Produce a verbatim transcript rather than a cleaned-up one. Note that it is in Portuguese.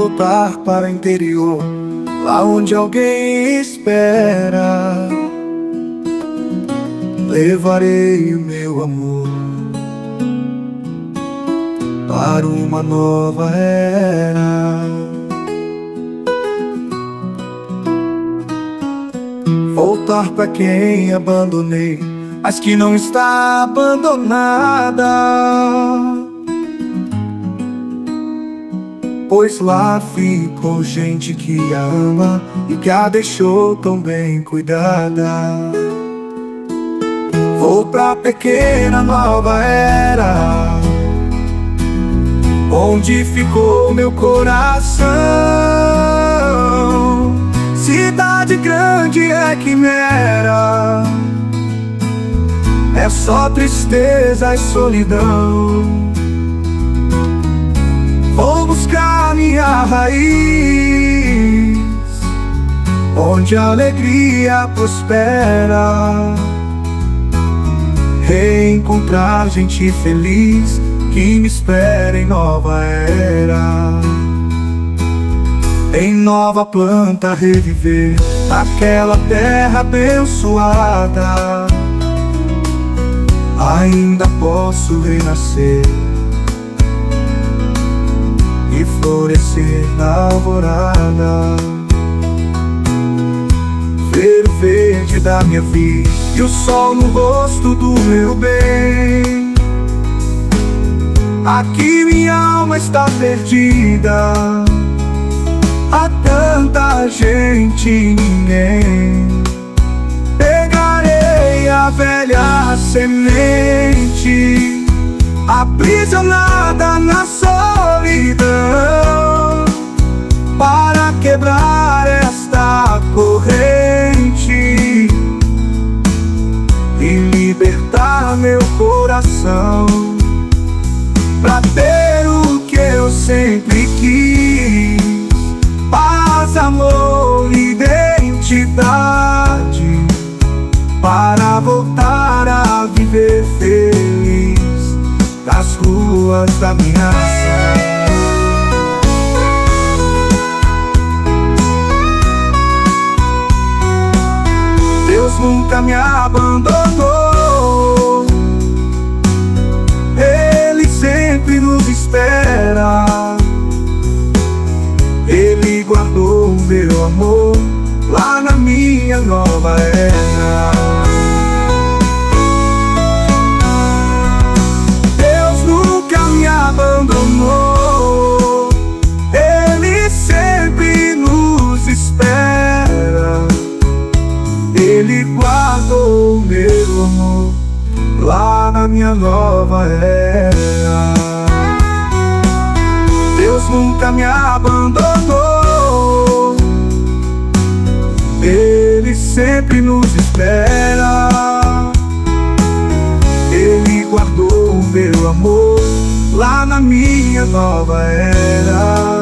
voltar para o interior, lá onde alguém espera. Levarei o meu amor para uma nova era. Voltar para quem abandonei, mas que não está abandonada, pois lá ficou gente que a ama e que a deixou tão bem cuidada. Vou pra pequena nova era, onde ficou meu coração. Cidade grande é quimera, é só tristeza e solidão. Vou buscar minha raiz, onde a alegria prospera. Reencontrar gente feliz que me espera em nova era. Em nova planta reviver aquela terra abençoada. Ainda posso renascer e florescer na alvorada. Ver o verde da minha vida e o sol no rosto do meu bem. Aqui minha alma está perdida, há tanta gente e ninguém. Pegarei a velha semente, aprisionada na solidão, para quebrar esta corrente e libertar meu coração, pra ter o que eu sempre quis: paz, amor, identidade, para voltar a viver feliz nas ruas da minha cidade. Deus nunca me abandonou, Ele sempre nos espera. Ele guardou o meu amor lá na minha nova era. Deus nunca me abandonou, Ele sempre nos espera. Ele guardou o meu amor lá na minha nova era. Deus nunca me abandonou, Ele sempre nos espera. Ele guardou o meu amor lá na minha nova era.